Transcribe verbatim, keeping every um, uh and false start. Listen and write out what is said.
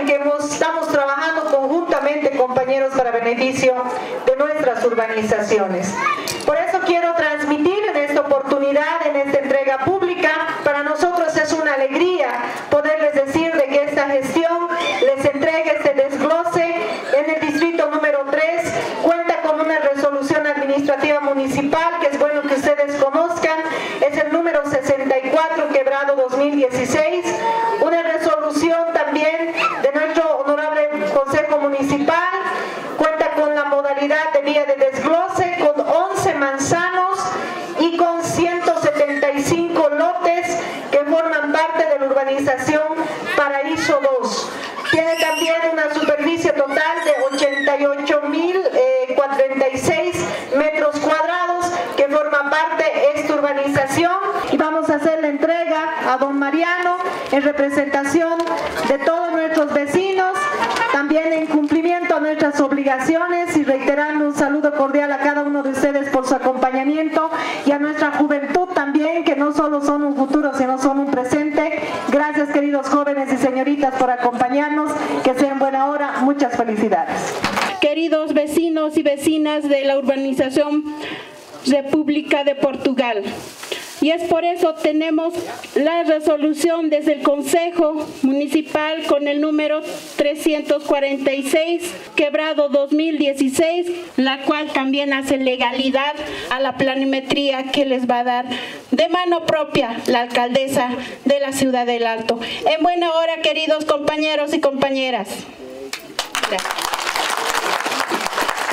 en que hemos, estamos trabajando conjuntamente, compañeros, para beneficio de nuestras urbanizaciones. Por eso quiero transmitir en esta oportunidad, en esta entrega pública, para nosotros es una alegría poderles decir de que esta gestión les entregue este desglose en el distrito número tres, cuenta con una resolución administrativa municipal que es bueno que ustedes conozcan, es el número sesenta y cuatro quebrado dos mil dieciséis, una resolución también de nuestro honorable Consejo Municipal, cuenta con la modalidad de vía de desglose con once manzanos y con ciento setenta y cinco lotes que forman parte de la urbanización Paraíso dos. Tiene también una superficie total de ochenta y ocho mil cuarenta y seis metros cuadrados que forma parte de esta urbanización, y vamos a hacer la entrega a don Mariano en representación de todos nuestros vecinos, también en cumplimiento a nuestras obligaciones, y reiterando un saludo cordial a cada uno de ustedes por su acompañamiento, y a nuestra juventud también, que no solo son un futuro sino son un presente. Gracias, queridos jóvenes y señoritas, por acompañarnos, que sea en buena hora. Muchas felicidades. Queridos vecinos y vecinas de la urbanización República de Portugal, y es por eso tenemos la resolución desde el Consejo Municipal con el número trescientos cuarenta y seis, quebrado dos mil dieciséis, la cual también hace legalidad a la planimetría que les va a dar de mano propia la alcaldesa de la Ciudad del Alto. En buena hora, queridos compañeros y compañeras. Gracias.